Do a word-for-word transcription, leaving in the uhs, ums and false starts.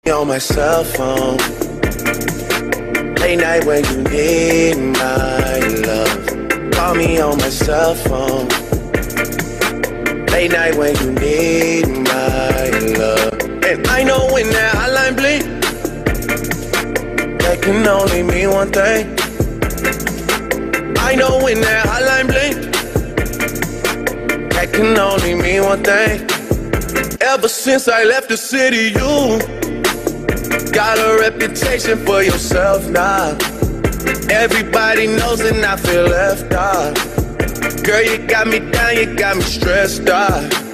On my cell phone, late night when you need my love. Call me on my cell phone, late night when you need my love. And I know when that hotline blink, that can only mean one thing. I know when that hotline blink, that can only mean one thing. Ever since I left the city, you got a reputation for yourself now. Everybody knows and I feel left out. Girl, you got me down, you got me stressed out.